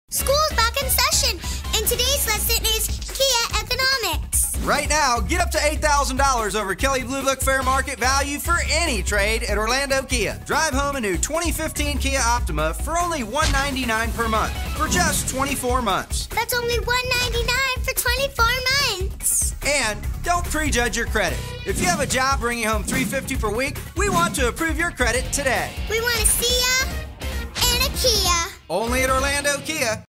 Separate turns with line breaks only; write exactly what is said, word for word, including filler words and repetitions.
School's back in session, and today's lesson is Kia Economics.
Right now, get up to eight thousand dollars over Kelley Blue Book fair market value for any trade at Orlando Kia. Drive home a new twenty fifteen Kia Optima for only one hundred ninety-nine dollars per month for just twenty-four months.
That's only one hundred ninety-nine dollars for twenty-four months.
And don't prejudge your credit. If you have a job bringing home three hundred fifty dollars per week, we want to approve your credit today.
We want to see ya in a Kia.
Only at Orlando Kia.